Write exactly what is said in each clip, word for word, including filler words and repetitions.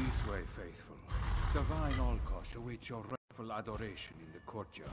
This way, faithful. Divine Olkosh awaits your rightful adoration in the courtyard.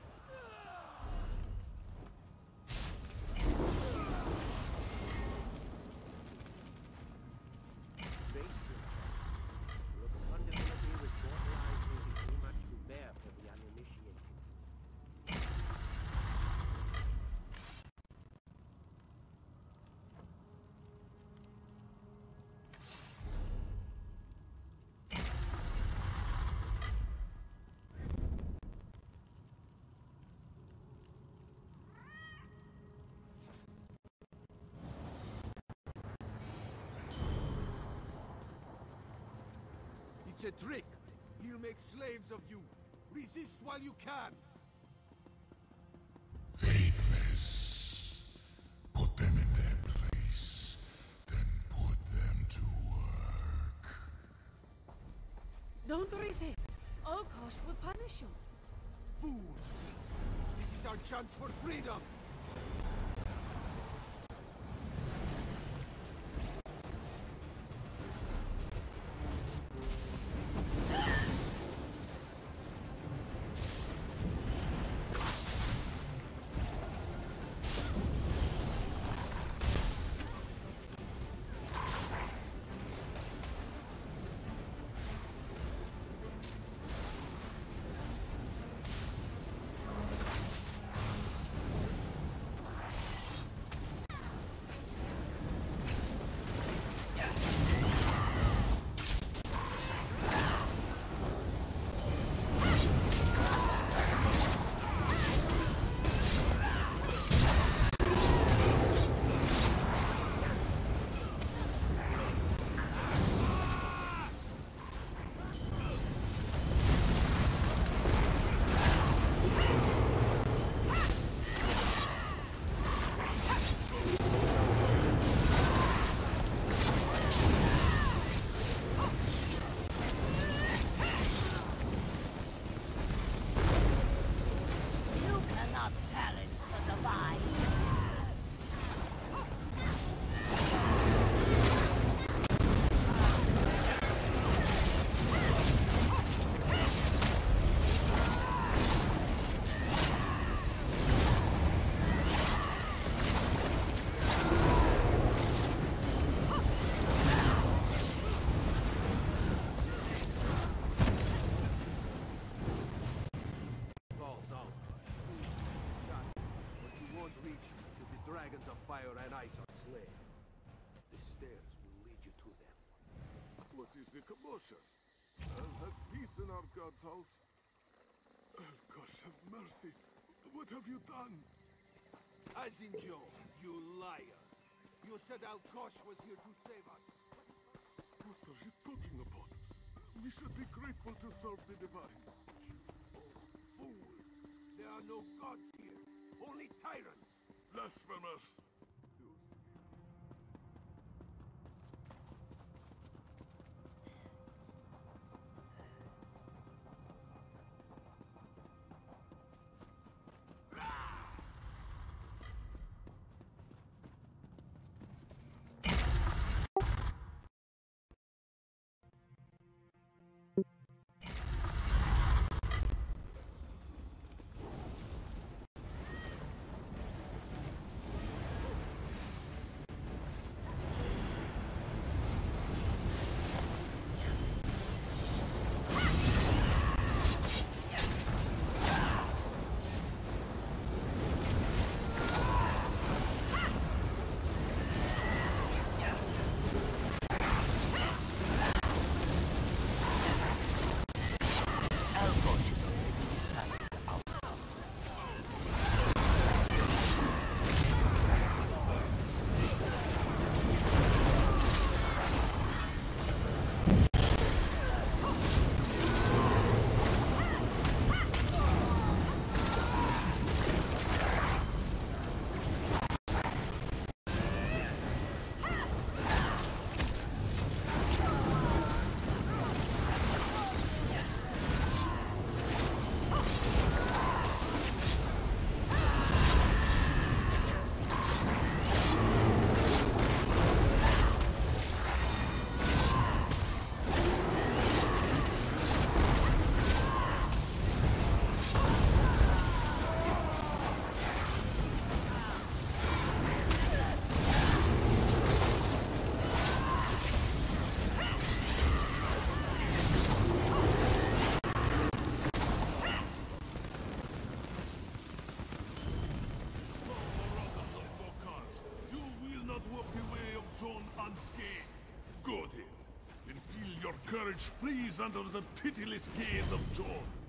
It's a trick. He'll make slaves of you. Resist while you can. Faithless. Put them in their place, then put them to work. Don't resist. Olkosh will punish you. Fool! This is our chance for freedom! Fire and ice are slain. The stairs will lead you to them. What is the commotion? I'll have peace in our god's house. Oh, gosh, have mercy. What have you done? Azinjo, you liar! You said Alkosh was here to save us. What are you talking about? We should be grateful to serve the divine. Oh, fool! There are no gods here, only tyrants! Blasphemous! your courage freeze under the pitiless gaze of John.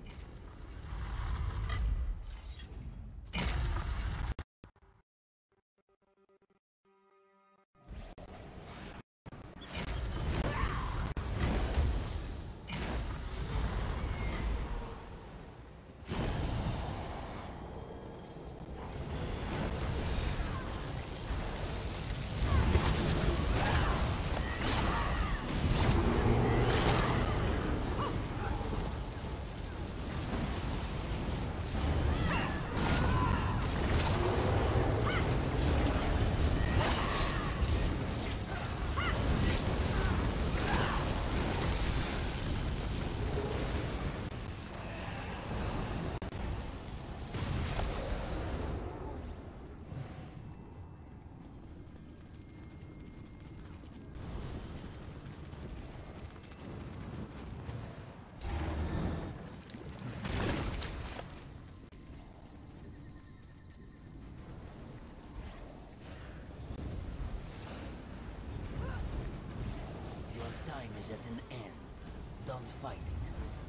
Time is at an end. Don't fight it.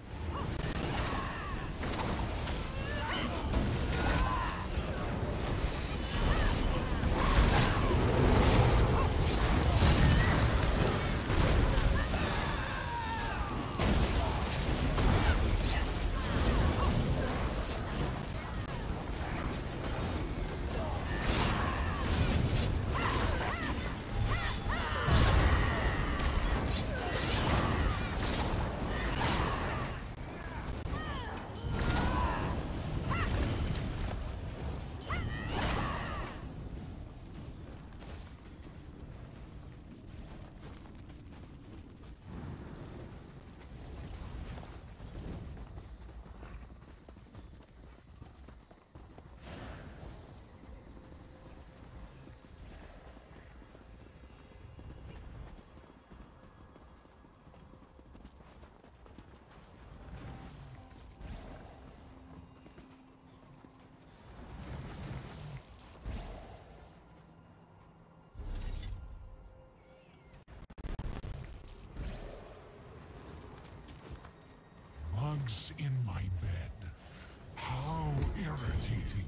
Bugs in my bed. How irritating.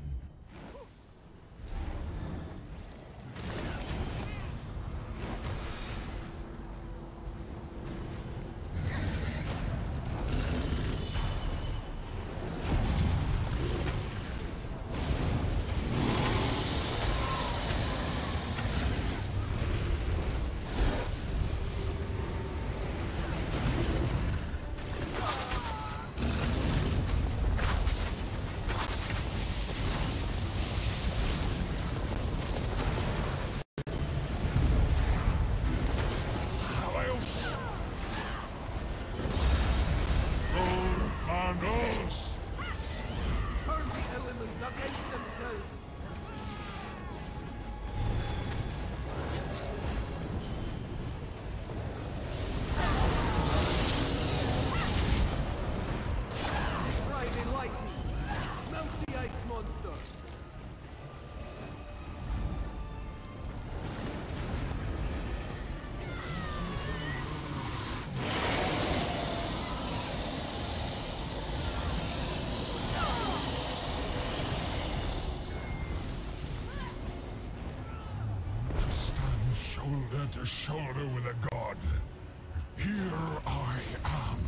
Shoulder to shoulder with a god. Here I am.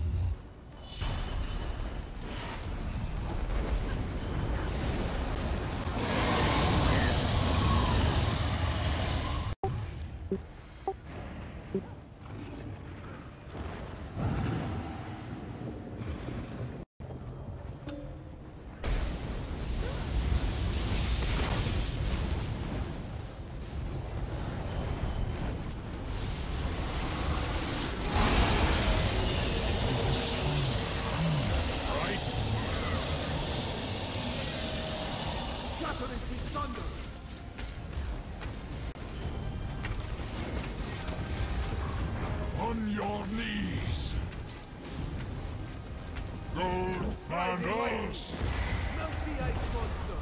On your knees. Gold banners. Melt the ice monster.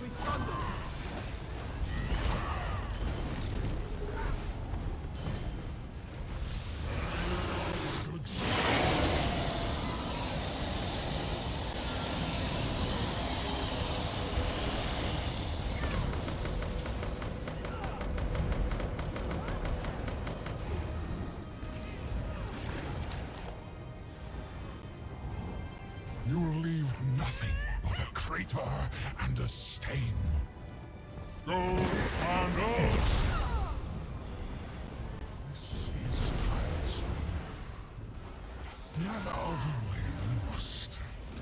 be thunder! Good You'll leave nothing but a crater and a stain. Go and us! This is tiresome. Get out of my lust.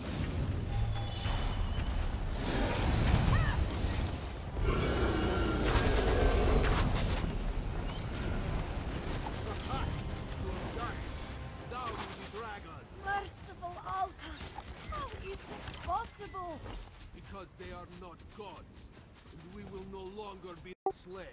Thou is the dragon! Merciful Alkash! How is this possible? Because they are not gods, and we will no longer be slaves.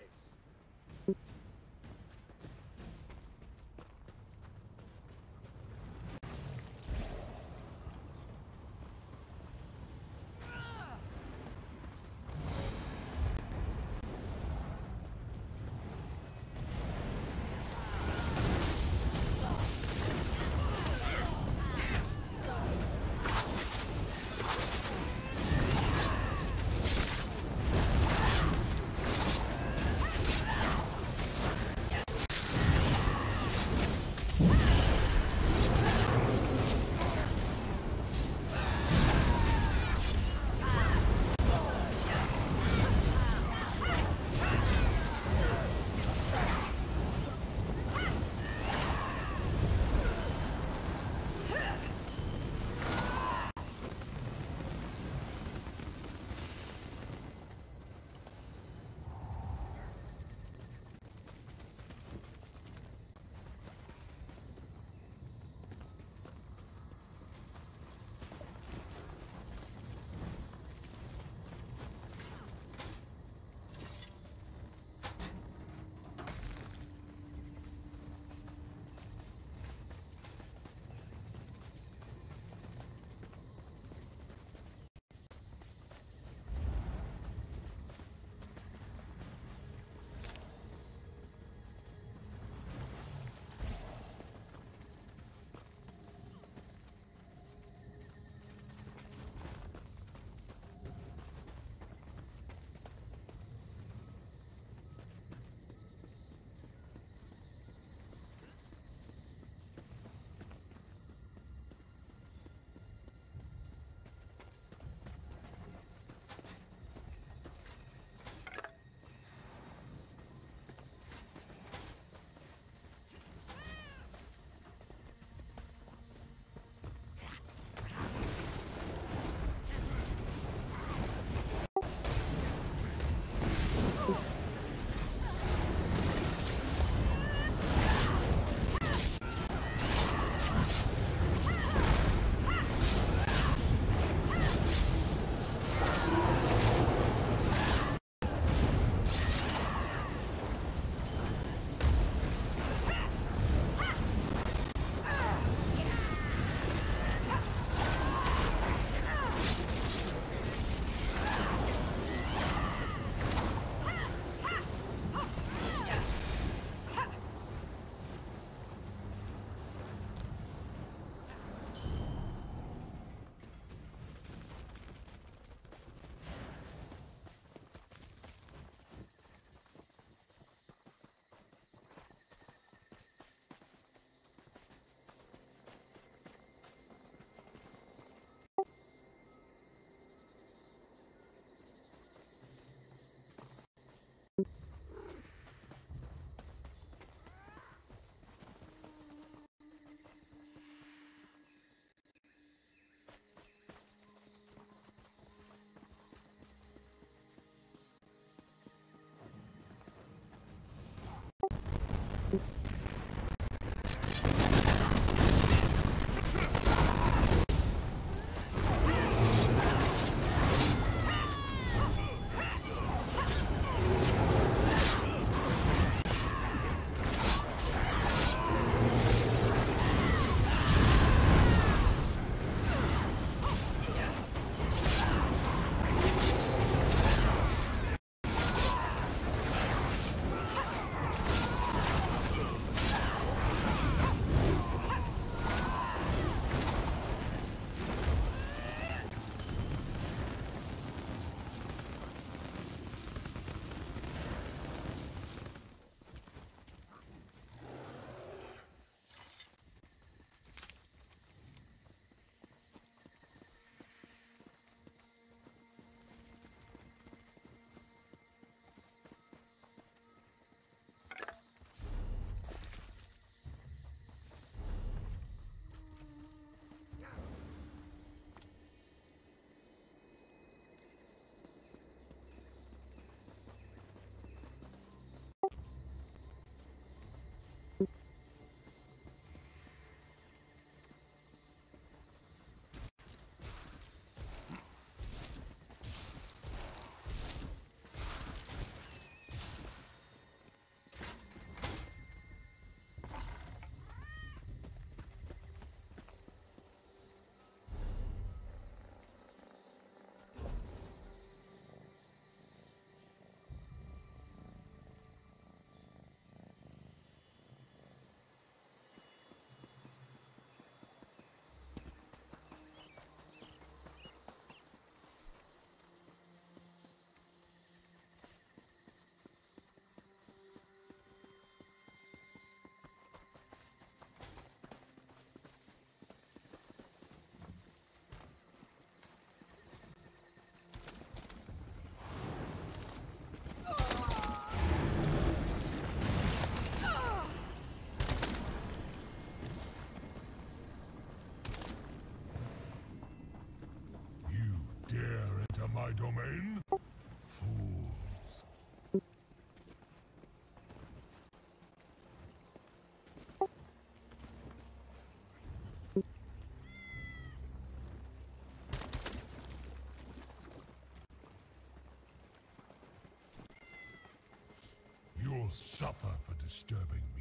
suffer for disturbing me.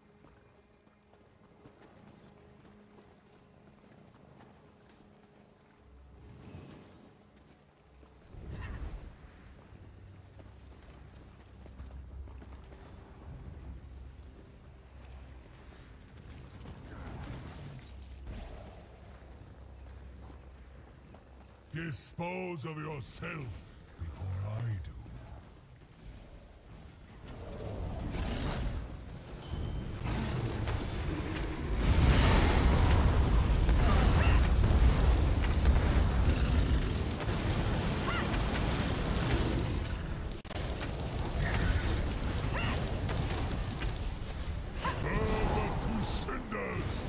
Dispose of yourself before I do. Burn to cinders!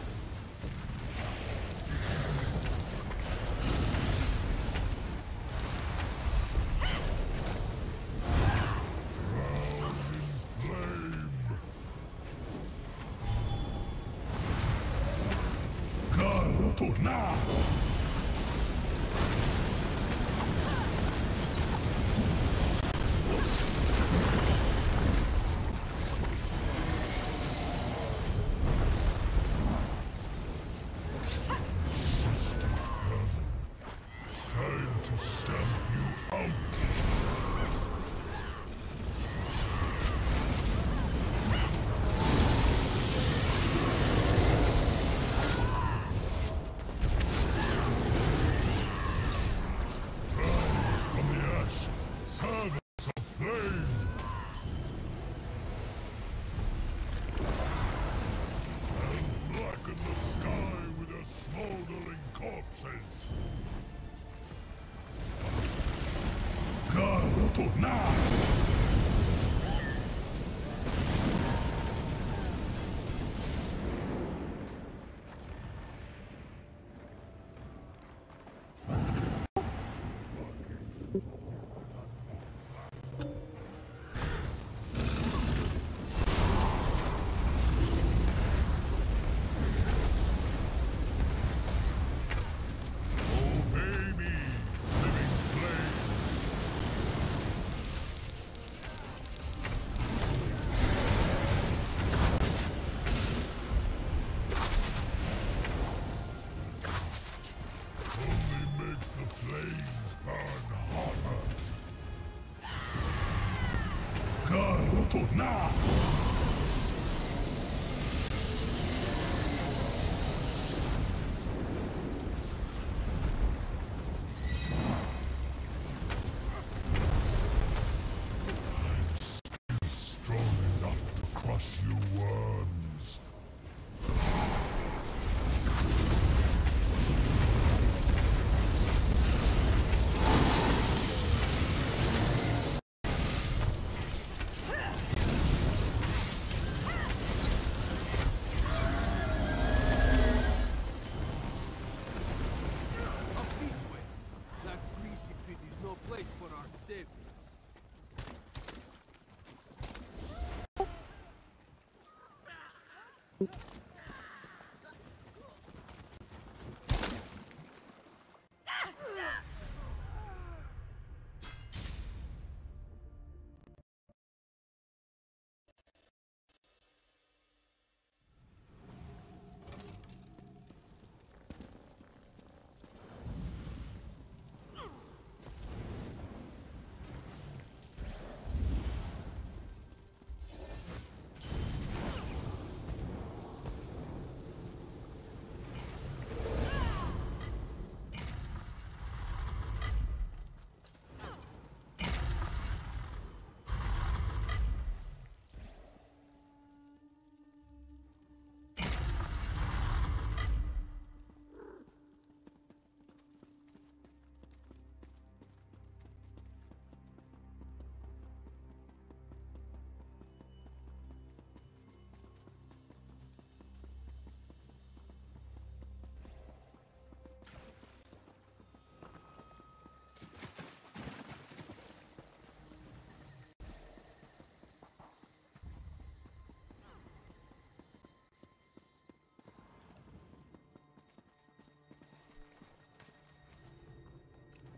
Tornar! Time to stamp you out! Servants of flame! And blacken the sky with their smoldering corpses! Car tornar! Tornar! I'm still strong enough to crush you worms.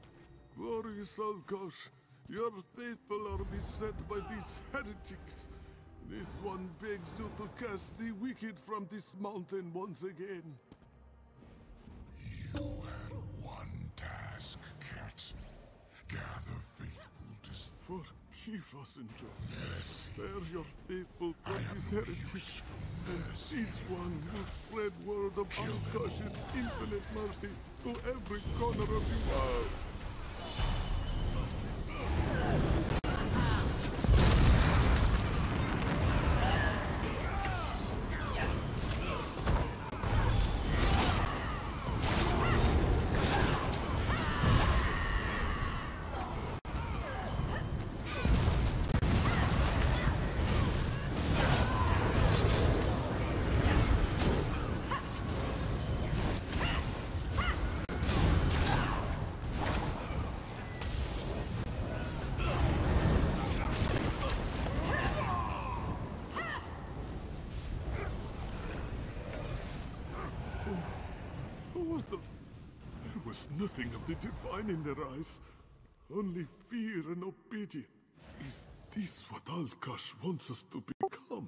Glory Salkosh, your faithful are beset by these heretics. This one begs you to cast the wicked from this mountain once again. You had one task, Cat. Gather faithful to Forgive us, Injo. mercy. Spare your faithful I from have this no heritage. use for And mercy. this one will spread word of Kill them Alkash's all. infinite mercy to every corner of the world. Was there... there was nothing of the divine in their eyes. Only fear and obedience. Is this what Alkash wants us to become?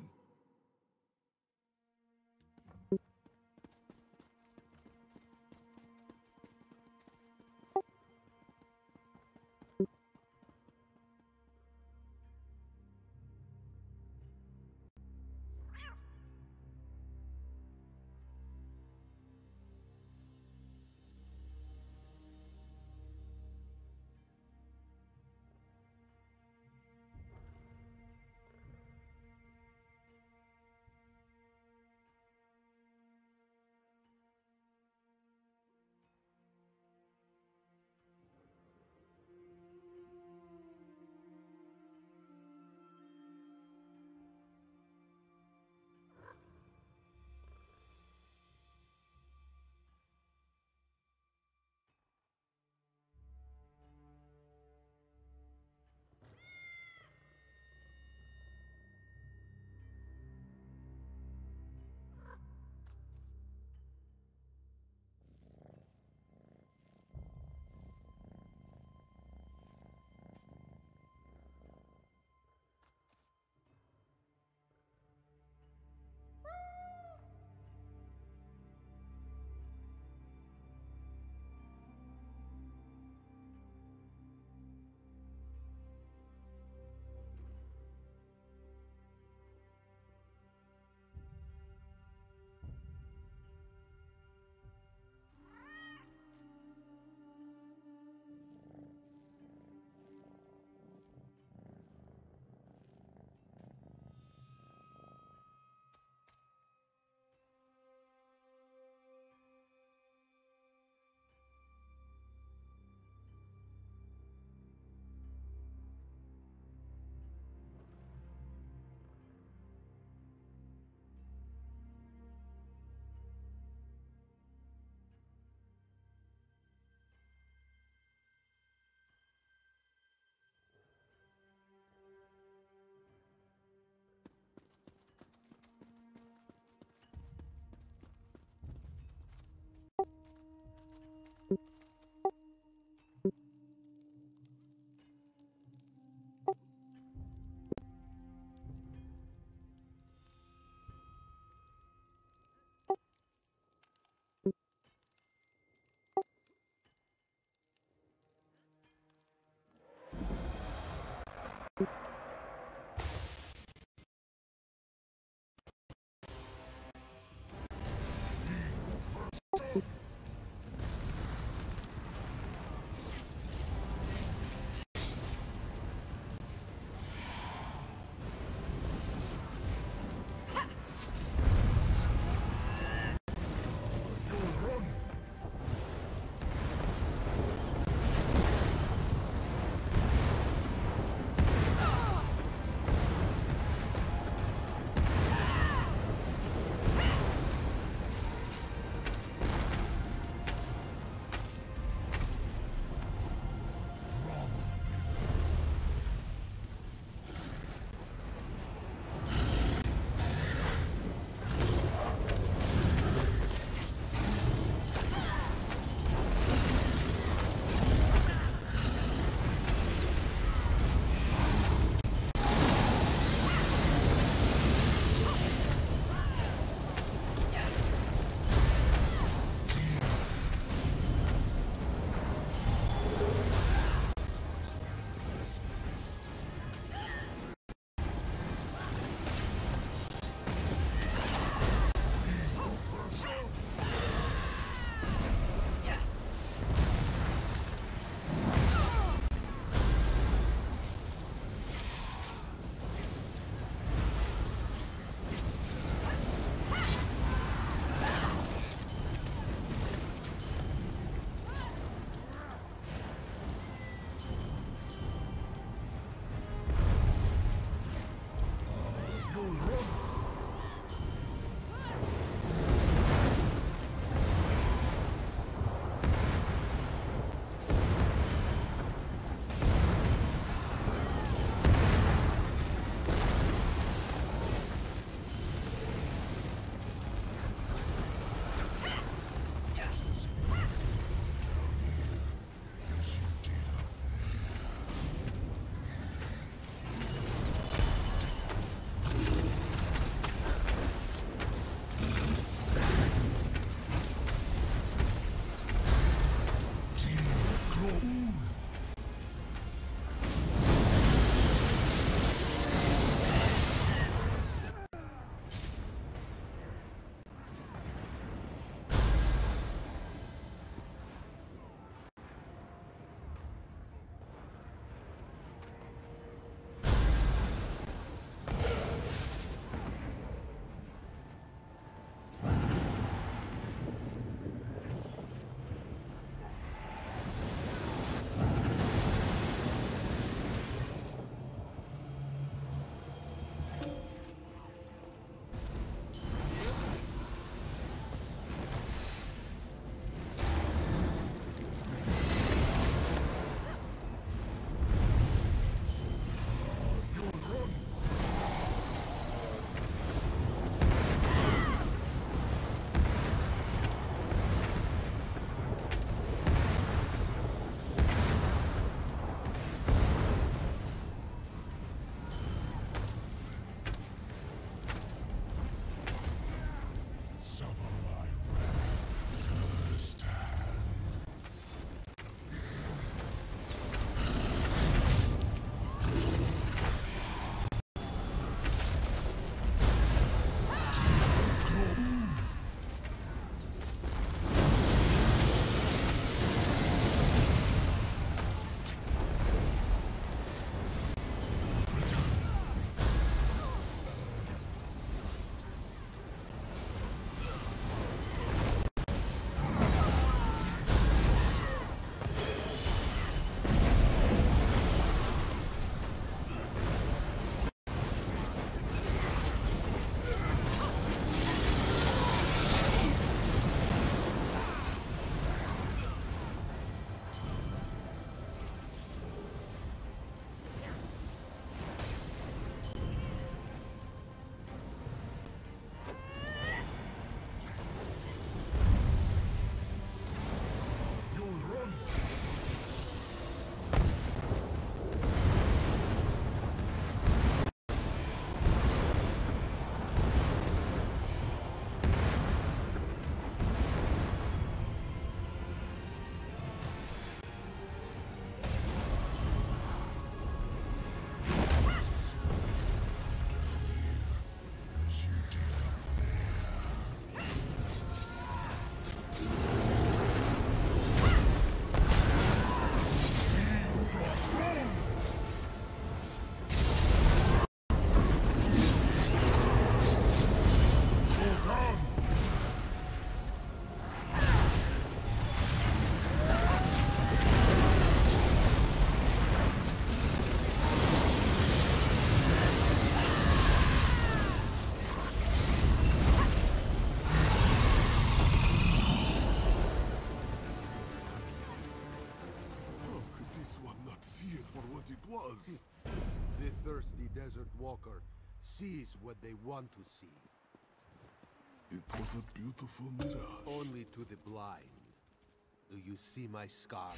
does. The thirsty desert walker sees what they want to see. It was a beautiful mirage. Only to the blind. Do you see my scar?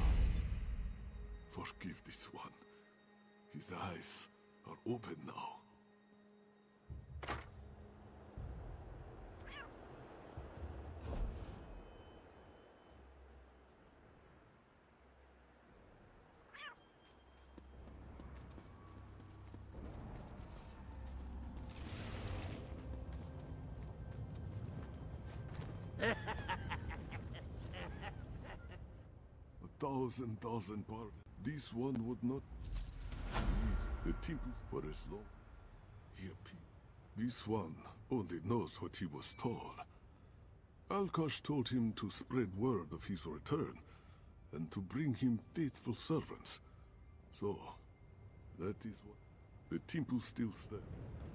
Forgive this one. His eyes are open now. A thousand, thousand pardons. This one would not leave the temple for as long. He appeared. This one only knows what he was told. Alkash told him to spread word of his return, and to bring him faithful servants. So, that is what the temple still stands.